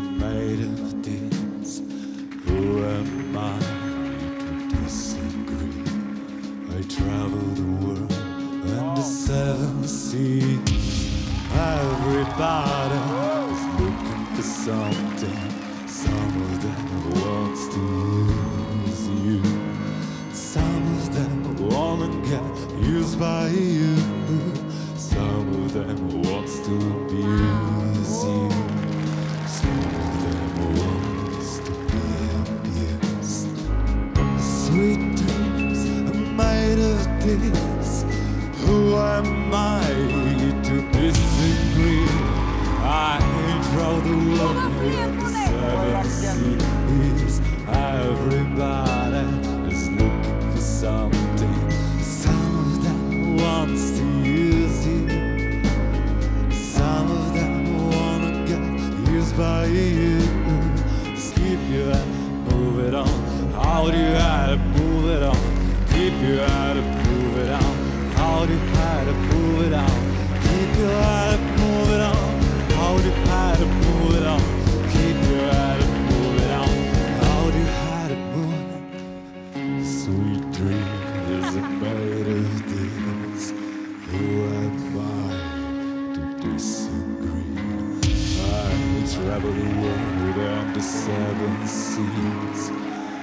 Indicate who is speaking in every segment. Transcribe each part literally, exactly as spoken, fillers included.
Speaker 1: are made of this. Who am I to disagree? I travel the world and the seven seas. Everybody is looking for something. Some of them wants to use you. Some of them wanna get used by you. Some of them wants to abuse you. Some of them wants to be abused. Sweet dreams are made of this. Who am I to disagree? I draw the world with the seven seas. Everybody is looking for something. Some of them wants to use you. Some of them wanna get used by you. Keep you at it, move it on. How do you have to move it on? Keep you at it, move it on. How do you have to move it on? Keep you at it, move it on. How do you have to move it on? Keep you at it, move it on. How do you have to move it? Sweet dreams are made of this. Who am I to disagree? I travel the world and the seven seas.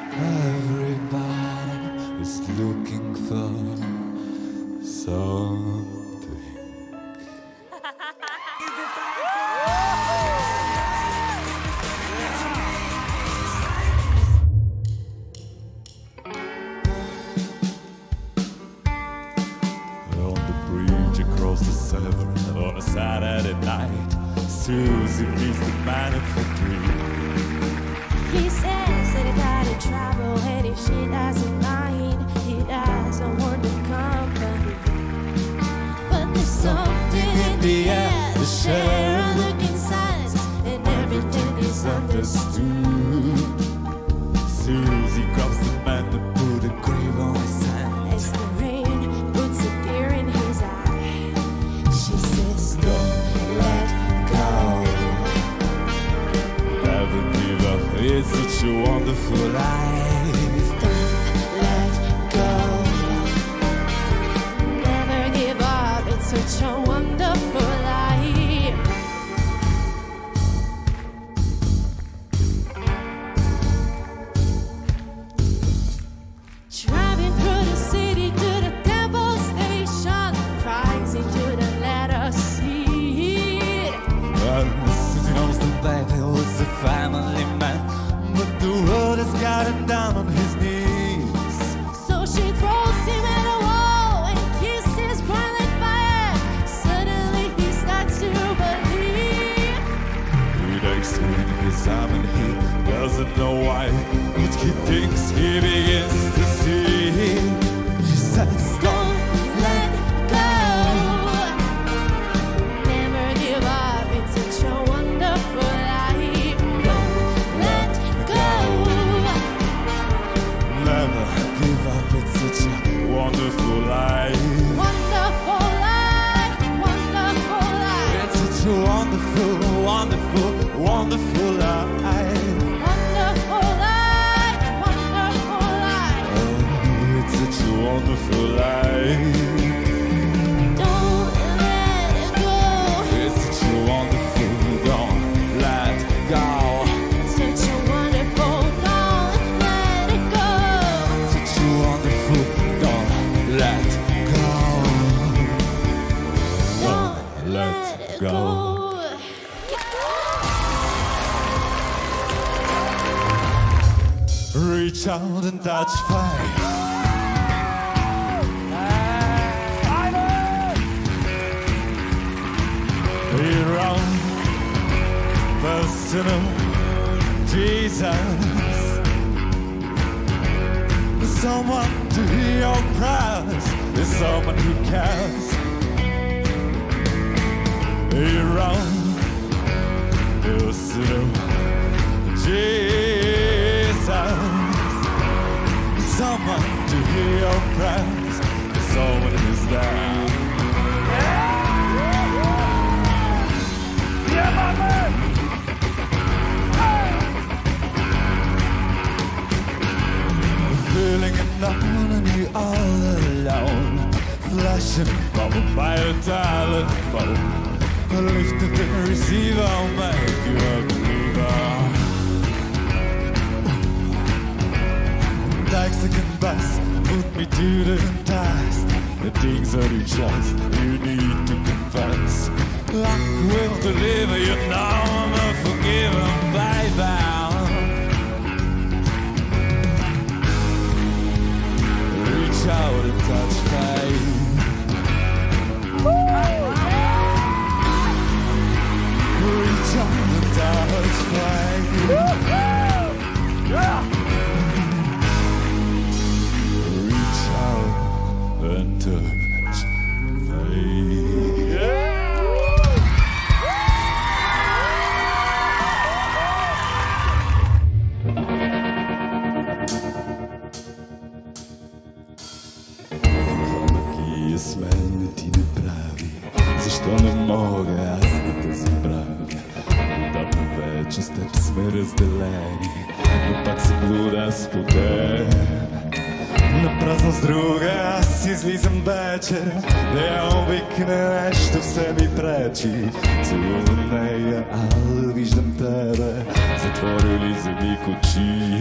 Speaker 1: Everybody is looking for something. On the bridge across the Severn on a Saturday night, Susie meets the man of her dream.
Speaker 2: He says that he gotta travel, and if she doesn't mind, he doesn't want the company. But there's something in the air, the share a look in silence, and everything is understood.
Speaker 1: Susie grabs the man to put a grave on his hand.
Speaker 2: As the rain puts a tear in his eye, she says, don't let go.
Speaker 1: Never give up, it's such a wonderful life.
Speaker 2: Don't let go. Never give up, it's such a wonderful life. Driving through the city to the temple station, cries into the letter C.
Speaker 1: Well, Susie knows the baby was a family man, but the world has got him down on his knees.
Speaker 2: So she throws him at a wall and kisses bright like fire. Suddenly he starts to believe.
Speaker 1: He takes her in his arm and he doesn't know why, but he thinks he begins to see. He says,
Speaker 2: Don't let go. Never give up, it's such a wonderful life. Don't let go.
Speaker 1: never give up, it's such a wonderful life.
Speaker 2: Wonderful life, wonderful life.
Speaker 1: It's such a wonderful, wonderful, wonderful life.
Speaker 2: Wonderful life, wonderful life.
Speaker 1: Oh, it's such a wonderful life.
Speaker 2: Don't let it go.
Speaker 1: It's such a wonderful, don't let go.
Speaker 2: Such a wonderful, don't let it go.
Speaker 1: Such a wonderful, don't let go.
Speaker 2: Don't let it go.
Speaker 1: Reach out and touch fire. Your own personal Jesus. Someone to hear your prayers. There's someone who cares. Your own personal Jesus. Someone to hear your prayers. There's someone who's there. Yeah, my man. attention from my telephone. Lift the receiver, I'll make you a believer. Mexican bus put me to the test. The things that you just, you need to confess. I will deliver you now, I'm a forgiven baby. Reach out and touch faith. Reach out and touch faith. Yeah. Reach out and touch faith. Yeah. Сме ти не прави, защо не мога аз да те забравя? Отдавна вече с теб сме разделени, но пак се блуда с потеп. Напразно с друга аз излизам вечер, да я обикне нещо все ми пречи. Целувам нея, а виждам тебе, затворили за миг очи.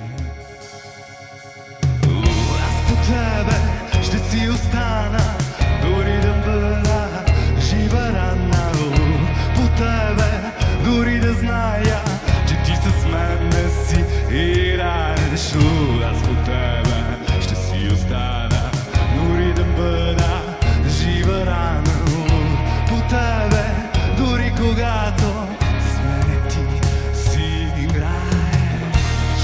Speaker 1: Аз по тебе ще си остана, дори да бъда жива рана. По тебе, дори да зная, че ти с мен не си играеш. Аз по тебе ще си остана, дори да бъда жива рана. По тебе, дори когато с мен ти си играеш.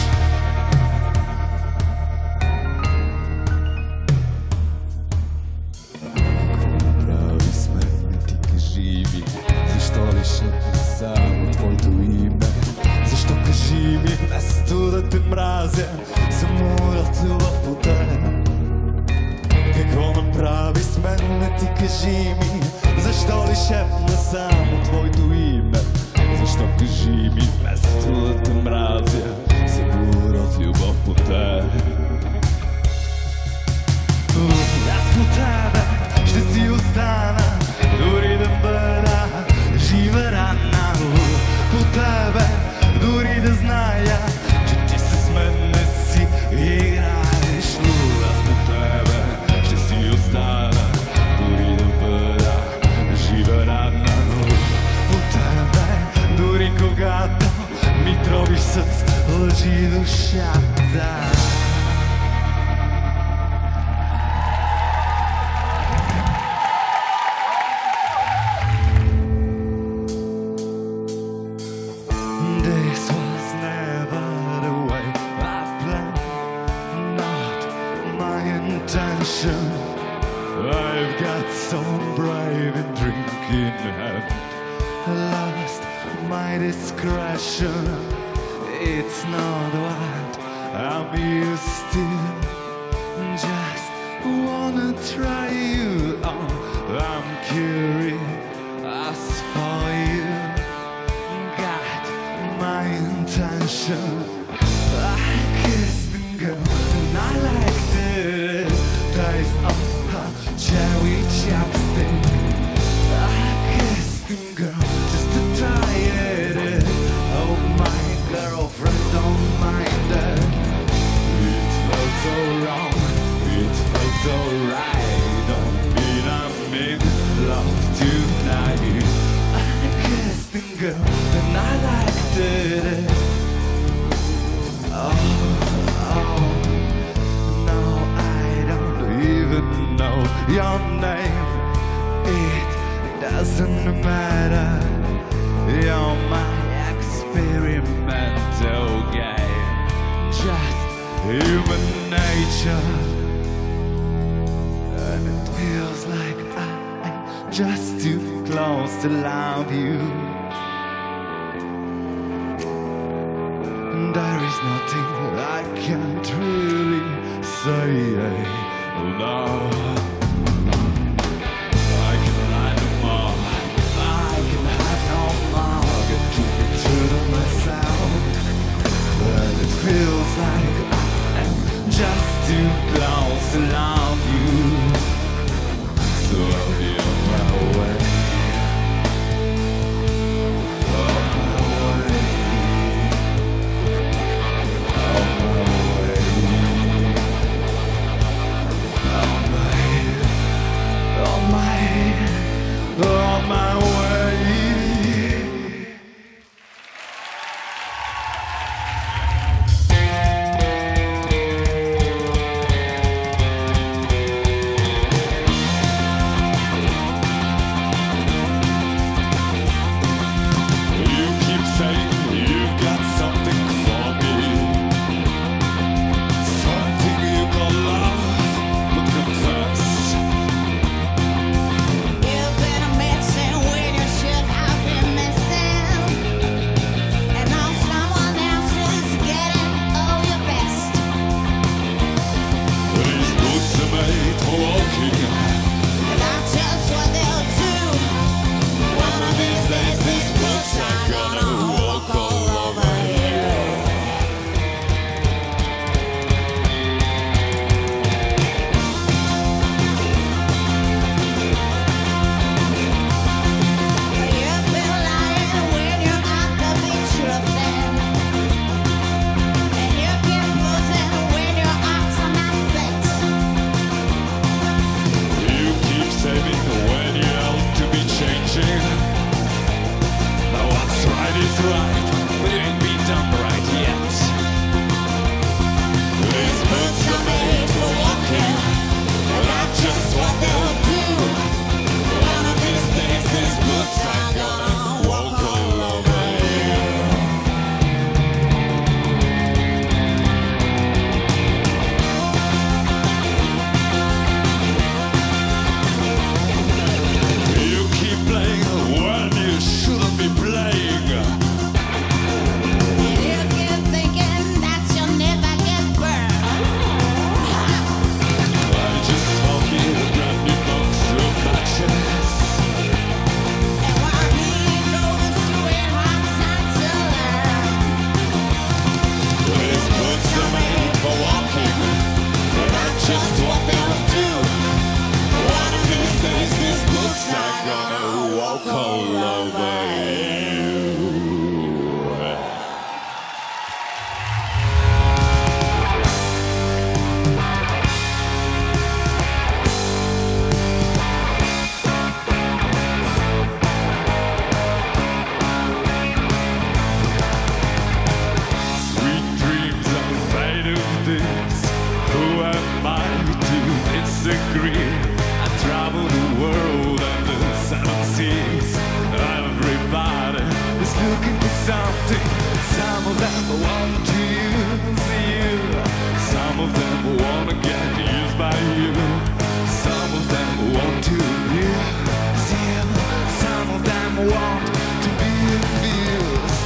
Speaker 1: Защо решетна само твоето име? Защо кажи ми, вместо да те мразя, самоят любов по теб? Какво направи с мен, не ти кажи ми? Защо ли шепна само твоето име? Защо кажи ми, вместо да те мразя, самоят любов по теб? Аз по тебе ще си остана, дори да бъда жива рана. По тебе, дори да зная, че ти с мен не си играеш. Аз по тебе ще си остана, дори да бъда жива рана. По тебе, дори когато ми тробиш с лъжи душата. I've got so brave in drinking and lost my discretion. It's not what I'm used to. Just wanna try you on. I'm curious for you. Got my intention. I kissed and go and I liked it. Taste of her cherry chapstick. I kissed and go just to try it. Oh, my girlfriend don't mind it. It felt so wrong, it felt so right. Don't mean I'm in love tonight. I kissed and go and I liked it. Oh, oh, no, I don't even know your name. It doesn't matter. You're my experimental game. Just human nature. And it feels like I'm just too close to love you. There is nothing I can't really say. No. I can lie no more. I can have no more. I can keep it to myself. But it feels like I'm just too close to love you. Some of them want to use you. Some of them want to get used by you. Some of them want to use you. Some of them want to be abused.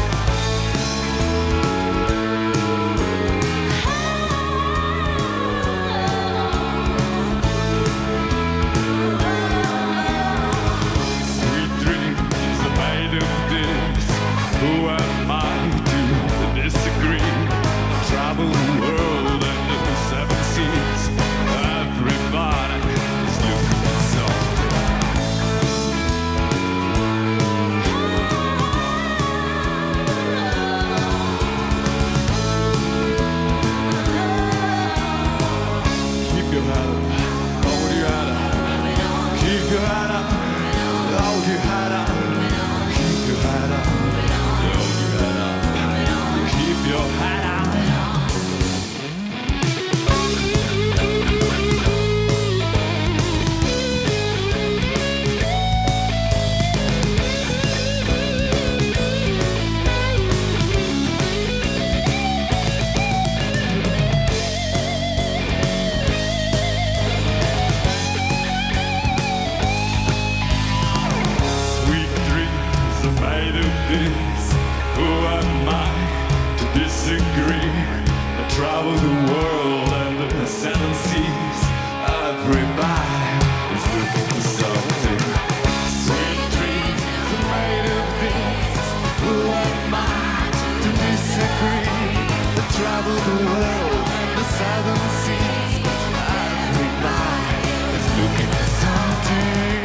Speaker 1: Sweet dreams are made of this. Who am I to disagree? Travel the world and the seven seas. Everybody is looking for something. Keep your head up, hold your head up. Keep your head up, hold your head up. Keep your head up, hold your head up. Keep your head up. Sweet dreams are made of this. Who am I to disagree? I travel the world and the seven seas. Everybody is looking for something. Sweet dreams are made of this. Who am I to disagree? I travel the world and the seven seas. Everybody is looking for something.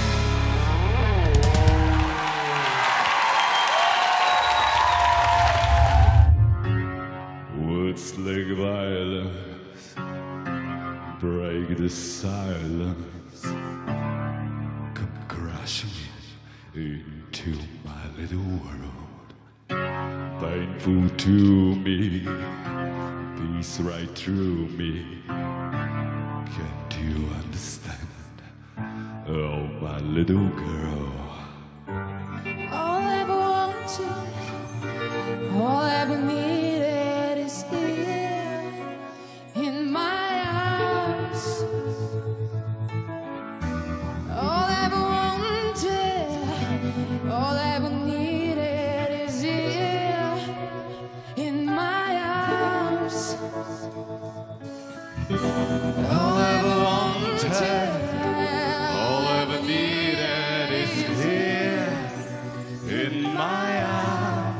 Speaker 1: Words like violence break the silence, come crashing into my little world. Painful to me, peace right through me. Can't you understand? Oh, my little girl.
Speaker 2: All I ever wanted, all I ever needed is here in my arms. All I ever wanted, all I ever needed is here in my arms. All I ever wanted,
Speaker 1: All I ever needed is here in my arms.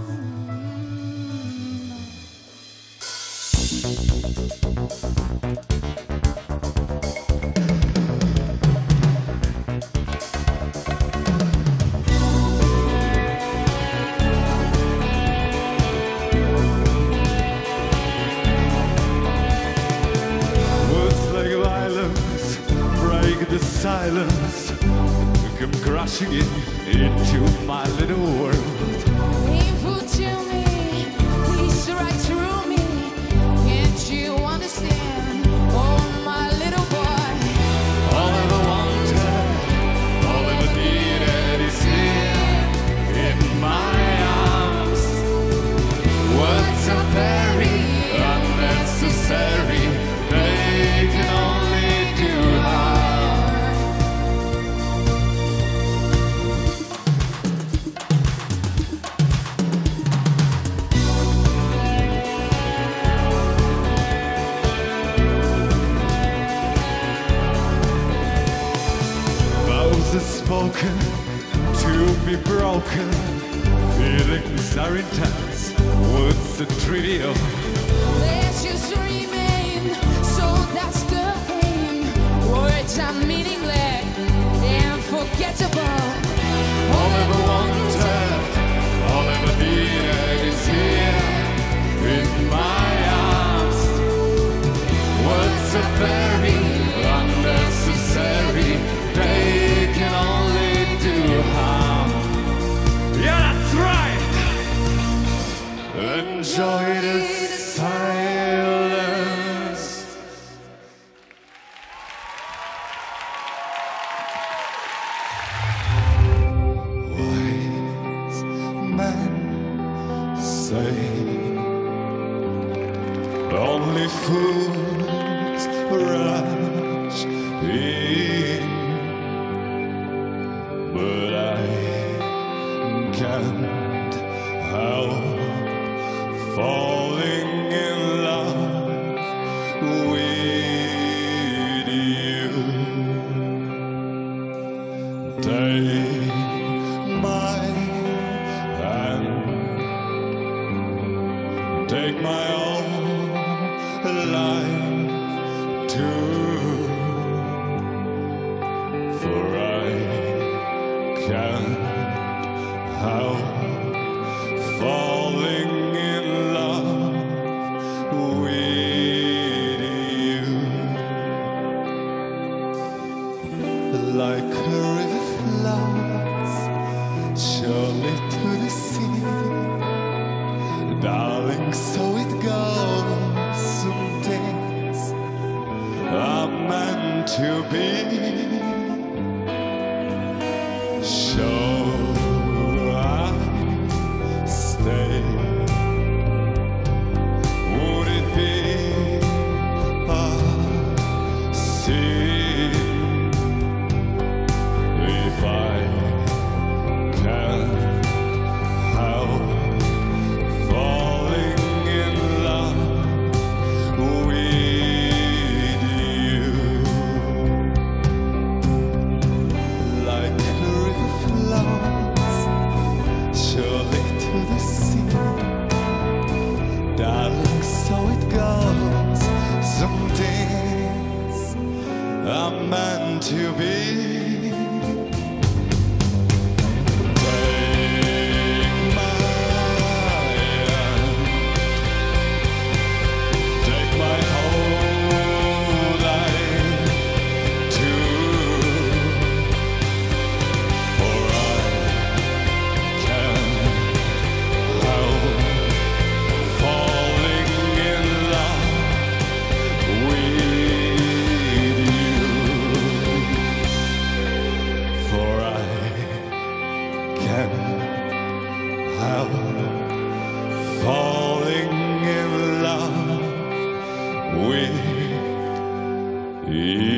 Speaker 1: Words like violence break the silence, come crashing in into my little world.
Speaker 2: painful to me, peace right through me. Can't you understand? Oh, my little boy.
Speaker 1: All I ever wanted, all I ever needed is here in my arms. Words are very unnecessary, they can only do harm. Vows are spoken to be broken. Feelings are intense, words are trivial.
Speaker 2: Let's just remain, so that's the aim. Words are meaningless and forgettable.
Speaker 1: All I ever wanted, all I ever needed is here in my arms. Words are very unnecessary, they can only do harm. Yeah, that's right! Enjoy the silence. Wise men say only fools rush in, but I can't help falling in love with you. Take my hand, take my own life too, for I can't help falling in love with you. Like a river flows surely to the sea, darling, so it goes. Some days are meant to be. So I stay. Would it be a sin if I can't help falling in love with you? Like a river flows surely to the sea, darling, so it goes. Some things are meant to be. Take my hand, take my whole life too, for I can't help falling in love with you. For I can't help falling in love with you.